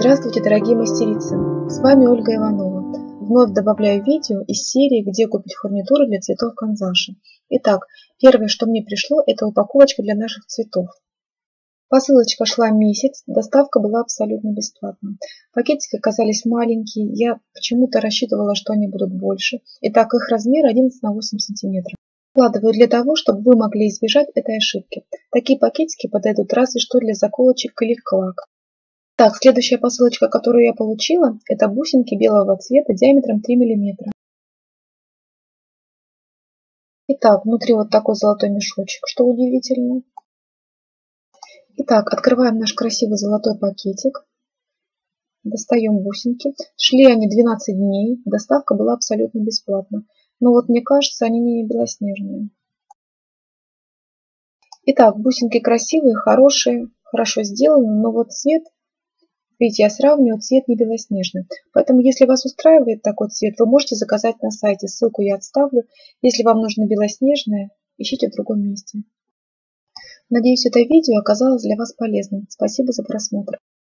Здравствуйте, дорогие мастерицы! С вами Ольга Иванова. Вновь добавляю видео из серии «Где купить фурнитуру для цветов канзаши». Итак, первое, что мне пришло, это упаковочка для наших цветов. Посылочка шла месяц, доставка была абсолютно бесплатна. Пакетики оказались маленькие, я почему-то рассчитывала, что они будут больше. Итак, их размер 11 на 8 см. Вкладываю для того, чтобы вы могли избежать этой ошибки. Такие пакетики подойдут разве что для заколочек клик-клак. Так, следующая посылочка, которую я получила, это бусинки белого цвета диаметром 3 мм. Итак, внутри вот такой золотой мешочек, что удивительно. Итак, открываем наш красивый золотой пакетик. Достаем бусинки. Шли они 12 дней, доставка была абсолютно бесплатна. Но вот мне кажется, они не белоснежные. Итак, бусинки красивые, хорошие, хорошо сделаны, но вот цвет... Видите, я сравниваю, цвет не белоснежный. Поэтому, если вас устраивает такой цвет, вы можете заказать на сайте. Ссылку я отставлю. Если вам нужно белоснежное, ищите в другом месте. Надеюсь, это видео оказалось для вас полезным. Спасибо за просмотр.